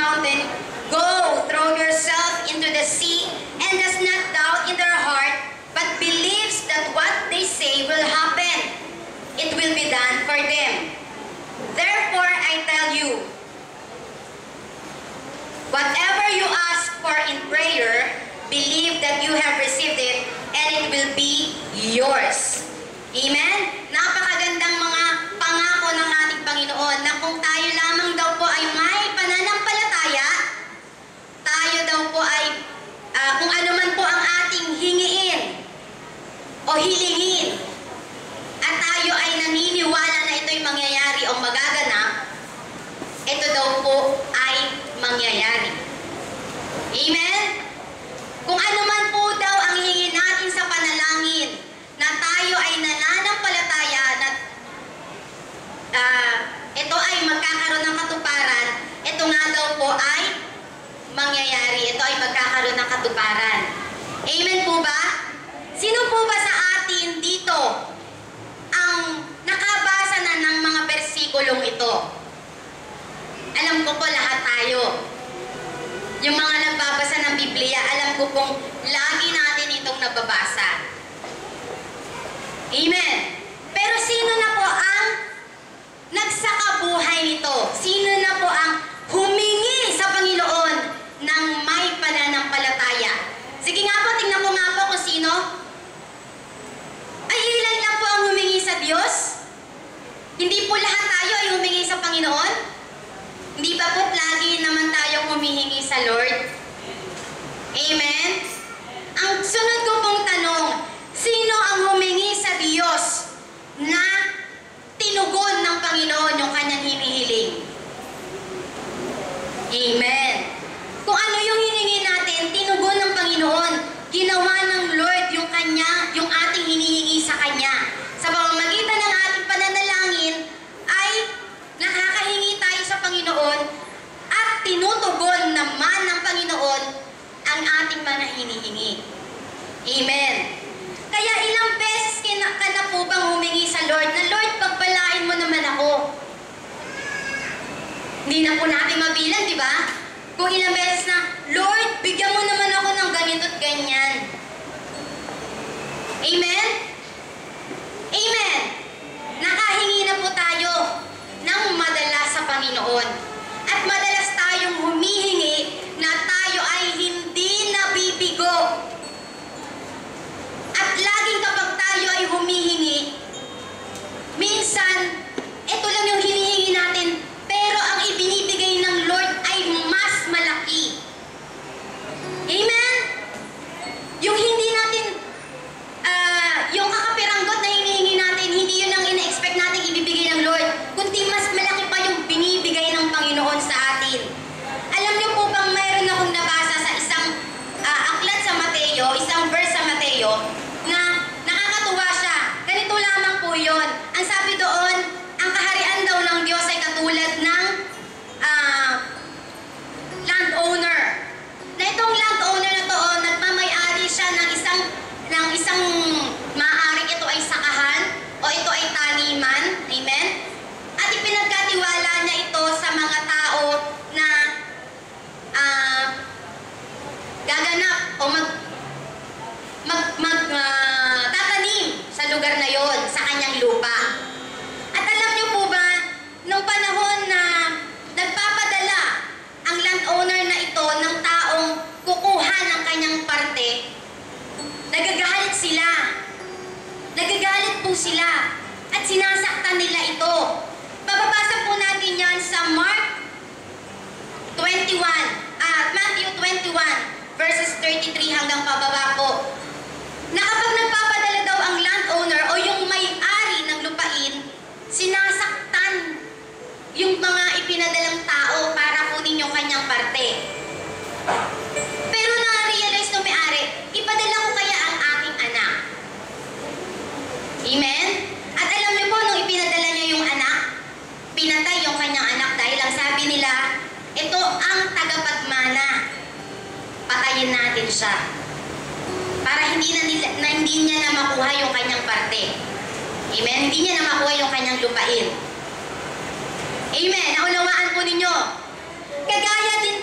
mountain, go, throw yourself into the sea, and does not doubt in their heart, but believes that what they say will happen. It will be done for them. Therefore, I tell you, whatever you ask for in prayer, believe that you have received it, and it will be yours. Amen? Napakagandang mga pangako ng ating Panginoon na kung tayo lamang daw po ay may pananampalataya, tayo daw po ay kung ano man po ang ating hingiin o hilingin, at tayo ay naniniwala na ito'y mangyayari o magaganap, ito daw po ay mangyayari. Amen? Kung ano man po daw ang hingin natin sa panalangin, na tayo ay nananampalataya na ito ay magkakaroon ng katuparan, ito nga daw po ay mangyayari. Ito ay magkakaroon ng katuparan. Amen po ba? Sino po ba sa atin dito ang nakabasa na ng mga bersikulong ito? Alam ko po lahat tayo. Yung mga nagbabasa ng Biblia, alam ko pong lagi natin itong nababasa. Amen. Pero sino na po ang nagsakabuhay nito? Sino na po ang humingi sa Panginoon ng may pananampalataya? Sige nga po, tingnan ko nga po kung sino. Ay, ilan lang po ang humingi sa Diyos? Hindi po lahat tayo ay humingi sa Panginoon? Hindi ba po lagi naman tayong humihingi sa Lord? Amen? Ang sunod ko pong tanong, sino ang humingi sa Diyos na tinugon ng Panginoon yung kanyang hinihiling? Amen. Kung ano yung hiningi natin, tinugon ng Panginoon. Ginawa ng Lord yung ating hinihingi sa Kanya. Sa pamamagitan ng ating pananalangin, ay nakakahingi tayo sa Panginoon at tinutugon naman ng Panginoon ang ating mga hinihingi. Amen. Kaya ilang beses ka na po bang humingi sa Lord na, Lord, pagpalain mo naman ako? Hindi na po natin mabilang, di ba? Kung ilang beses na, Lord, bigyan mo naman ako ng ganito at ganyan. Amen? Amen. Nakahingi na po tayo ng madalas sa Panginoon. At madalas tayong humihingi na tayo ay hindi nabibigo. At laging kapag tayo ay humihingi, minsan, ito lang yung hinihingi natin, pero ang ibinibigay ng Lord ay mas malaki. Amen? Yung hindi natin, yung kakapiranggot na hinihingi natin, hindi yun ang ina-expect natin ibibigay ng Lord, kundi mas malaki pa yung binibigay ng Panginoon sa atin. Alam niyo po bang mayroon akong nabasa sa isang aklat sa Mateo, isang verse sa Mateo, na nakakatuwa siya. Ganito lamang po yun. Ang sabi doon, ang kaharian daw ng Diyos ay katulad ng landowner. Na itong landowner na to, nagmamay-ari siya ng isang maaaring ito ay sakahan o ito ay taniman. Amen? At ipinagkatiwala niya ito sa mga tao na gaganap o tatanim sa lugar na yon, sa kanyang lupa. At alam niyo po ba, nung panahon na nagpapadala ang landowner na ito ng taong kukuha ng kanyang parte, nagagalit sila. Nagagalit po sila. At sinasaktan nila ito. Bababasa po natin yan sa Matthew 21, verses 33 hanggang pababa po. Na kapag nagpapadala daw ang landowner o yung may-ari ng lupain, sinasaktan yung mga ipinadalang tao para kunin yung kanyang parte. Pero na-realize ng may-ari, ipadala ko kaya ang aking anak. Amen? At alam niyo po, nung ipinadala niya yung anak, pinatay yung kanyang anak dahil ang sabi nila, ito ang tagapagmana. Patayin natin siya. Para hindi niya na makuha yung kanyang parte. Amen? Hindi niya na makuha yung kanyang lupain. Amen? Naunawaan po ninyo. Kagaya din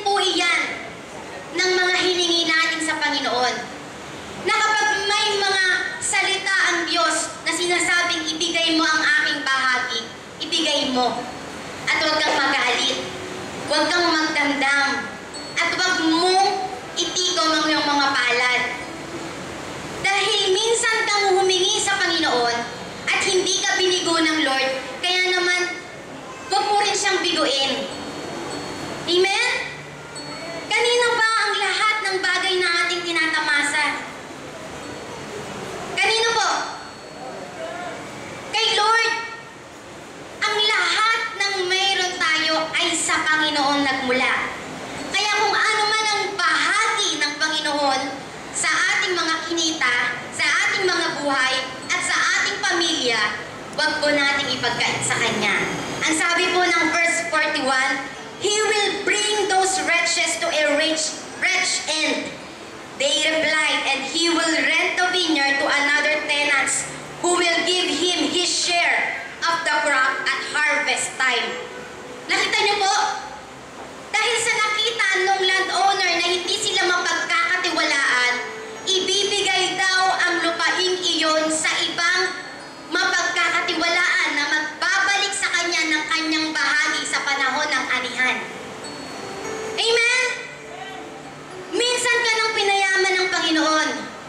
buhay mo. At huwag kang magalit. Huwag kang magdamdam. At huwag mong itikom ang iyong mga palad. Dahil minsan kang humingi sa Panginoon at hindi ka binigo ng Lord, kaya naman, huwag mo rin siyang biguin. Amen? Kanino ba ang lahat ng bagay na ating tinatamasa? Kanino po? Kay Lord. Ang lahat ng mayroon tayo ay sa Panginoon nagmula. Kaya kung ano man ang bahagi ng Panginoon sa ating mga kinita, sa ating mga buhay, at sa ating pamilya, wag po nating ipagkait sa Kanya. Ang sabi po ng verse 41, He will bring those wretches to a rich end. They replied, and He will rent the vineyard to another tenants, who will give him his share of the crop at harvest time. Nakita niyo po? Dahil sa nakita nung landowner na hindi sila mapagkakatiwalaan, ibibigay daw ang lupaing iyon sa ibang mapagkakatiwalaan na magbabalik sa kanya ng kanyang bahagi sa panahon ng anihan. Amen? Minsan ka nang pinayaman ng Panginoon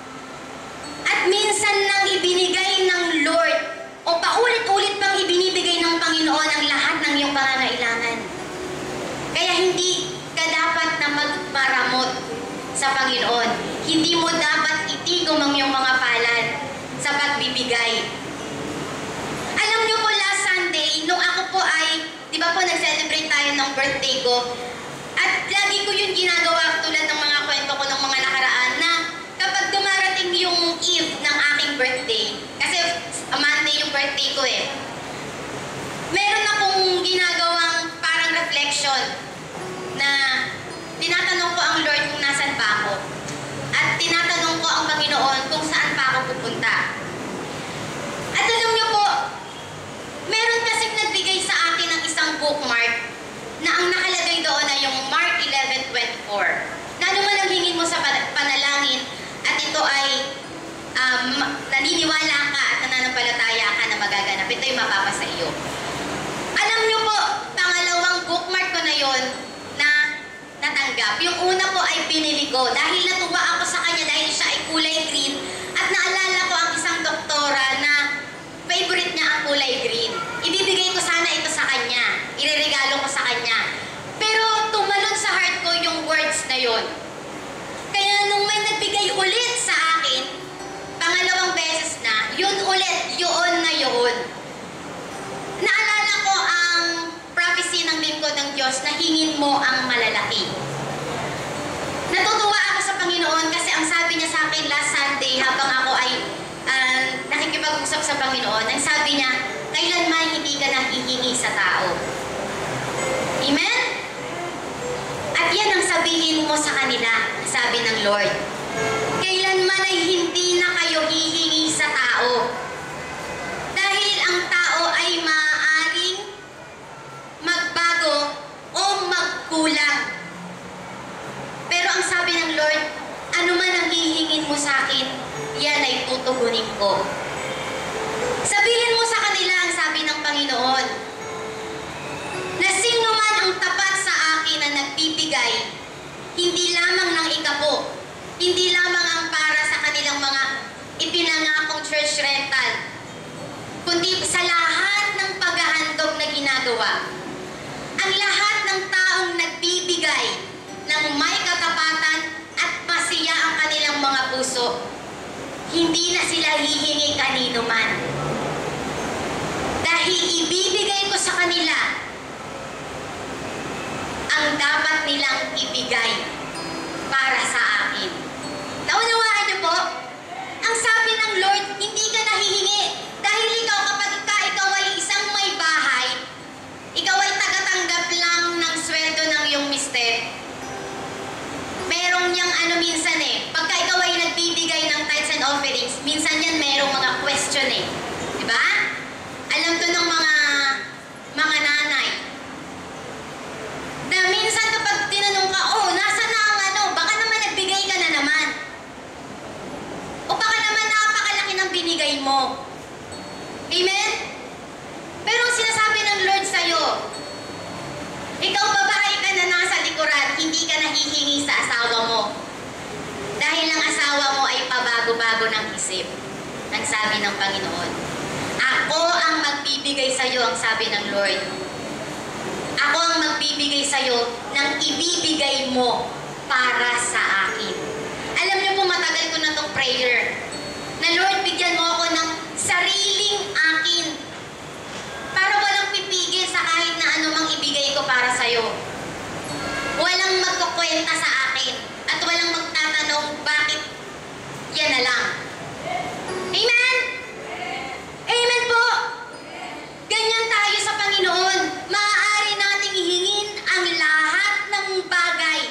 at minsan nang ibinigay ng Lord o paulit-ulit pang ibinibigay ng Panginoon ang lahat ng iyong pangangailangan. Kaya hindi ka dapat na magmaramot sa Panginoon. Hindi mo dapat itigom ang iyong mga palad sa pagbibigay. Alam niyo po, last Sunday, nung ako po ay, di ba po, nag-celebrate tayo ng birthday ko, at lagi ko yung ginagawa tulad ng mga kwento ko ng mga nakaraan na kapag dumarating yung eve ng aking birthday, kasi Monday yung birthday ko eh, meron akong ginagawang parang reflection na tinatanong ko ang Lord kung nasan pa ako. At tinatanong ko ang Panginoon kung saan pa ako pupunta. At alam niyo po, meron kasing nagbigay sa akin ng isang bookmark na ang nakalagay doon ay yung Mark 11:24. Na ano man ang hingin mo sa panalangin at ito ay naniniwala ka at nananampalataya ka na magaganap, ito yung mapapasa iyo. Alam niyo po, pangalawang bookmark ko na yon na natanggap. Yung una po ay binili ko dahil natuwa ako sa kanya dahil siya ay kulay green at naalala ko ang isang doktora na favorite niya ang kulay green. Ibibigay ko sana ito sa kanya. Ireregalo ko sa kanya. Pero tumalon sa heart ko yung words na yon. Kaya nung may nagbigay ulit sa akin, pangalawang beses na, yun ulit, yun na yun. Naalala ko ang prophecy ng lingkod ng Diyos na hingin mo ang malalaki. Natutuwa ako sa Panginoon kasi ang sabi niya sa akin last Sunday habang ako ay nakikipag-usap sa Panginoon, ang sabi niya, kailanman hindi ka nang hihingi sa tao. Amen? At yan ang sabihin mo sa kanila, sabi ng Lord. Kailanman ay hindi na kayo hihingi sa tao. Dahil ang tao ay maaaring magbago o magkulang. Pero ang sabi ng Lord, ano man ang hihingin mo sa akin, yan ay tutugunin ko. Sabihin mo sa kanila ang sabi ng Panginoon, na sino man ang tapat sa akin na nagbibigay, hindi lamang ng ikapo, hindi lamang ang para sa kanilang mga ipinangakong church rental, kundi sa lahat ng paghahandog na ginagawa. Ang lahat ng taong nagbibigay ng may katapatan at masiya ang kanilang mga puso, hindi na sila hihingi kanino man. Dahil ibibigay ko sa kanila ang dapat nilang ibigay para sa akin. Naunawaan niyo po? Ang sabi ng Lord, hindi ka nahihingi. Dahil ikaw, kapag ikaw ay isang may bahay, ikaw ay tagatanggap lang ng sweldo ng iyong mister. Merong niyang minsan pagka ikaw ay nagbibigay ng tithes and offerings, minsan yan merong mga question Diba? Alam to ng mga nanay. Na minsan kapag tinanong ka, nasa na ang baka naman nagbigay ka na naman. O baka naman napakalaki ng binigay mo. Amen? Pero ang sinasabi ng Lord sa maghihingi sa asawa mo. Dahil ang asawa mo ay pabago-bago ng isip. Ang sabi ng Panginoon. Ako ang magbibigay sa iyo, ang sabi ng Lord. Ako ang magbibigay sa iyo ng ibibigay mo para sa akin. Alam niyo po, matagal ko na tong prayer. Na Lord, bigyan mo ako ng sariling akin. Para walang pipigil sa kahit na anumang ibigay ko para sa iyo. Walang magkukwenta sa akin. At walang magtatanong bakit yan na lang. Amen? Amen po! Ganyan tayo sa Panginoon. Maaari nating ihingin ang lahat ng bagay.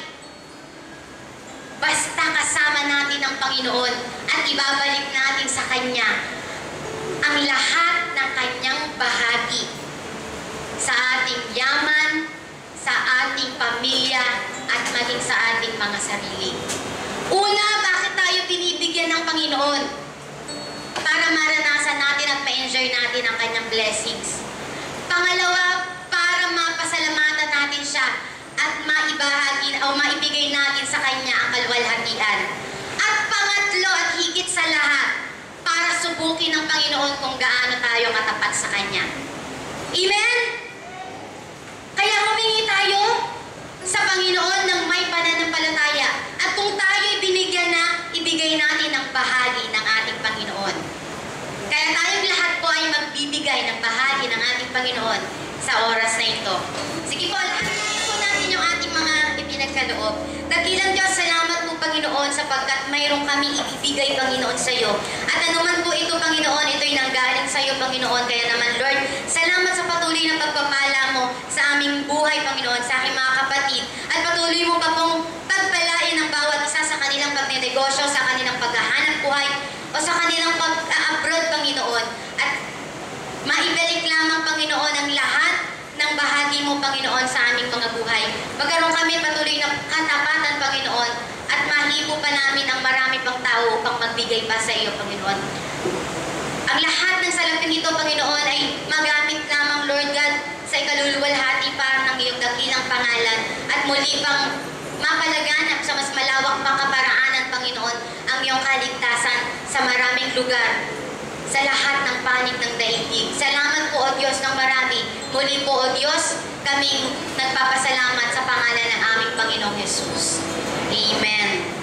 Basta kasama natin ang Panginoon at ibabalik natin sa Kanya ang lahat ng Kanyang bahagi sa ating yaman, sa ating pamilya, at maging sa ating mga sarili. Una, bakit tayo binibigyan ng Panginoon? Para maranasan natin at ma-enjoy natin ang Kanyang blessings. Pangalawa, para mapasalamatan natin siya at maibahagi o maibigay natin sa Kanya ang kalwalhatian. At pangatlo at higit sa lahat, para subukin ng Panginoon kung gaano tayo katapat sa Kanya. Amen? Kaya humingi tayo sa Panginoon ng may pananampalataya. At kung tayo'y binigyan na, ibigay natin ang bahagi ng ating Panginoon. Kaya tayong lahat po ay magbibigay ng bahagi ng ating Panginoon sa oras na ito. Sige po, lahat po natin yung ating mga ipinagkaloob. Dakilang Diyos, salamat po Panginoon sapagkat mayroong kami ibibigay Panginoon sa iyo. At anuman po ito Panginoon, ito'y nanggaling sa iyo Panginoon. Kaya naman Lord, salamat sa patuloy na pagpapala mo sa aming buhay Panginoon, sa aking mga kapatid. At patuloy mo pa pong pagpalain ang bawat isa sa kanilang pagnenegosyo, sa kanilang paghahanap buhay, o sa kanilang pag-abroad Panginoon. At maibalik lamang Panginoon ang lahat ng bahagi mo Panginoon sa aming mga buhay. Magkaroon kami patuloy na katapatan Panginoon at mahipo pa namin ang marami pang tao upang magbigay pa sa iyo Panginoon. Ang lahat ng salaping ito Panginoon ay magamit lamang Lord God sa ikaluluwalhati pa ng iyong dakilang pangalan at muli pang mapalaganap sa mas malawak pang kaparaanan Panginoon ang iyong kaligtasan sa maraming lugar, sa lahat ng panig ng daigdig. Salamat po o Diyos ng marami. Muli po o Diyos, kaming nagpapasalamat sa pangalan ng aming Panginoong Jesus. Amen.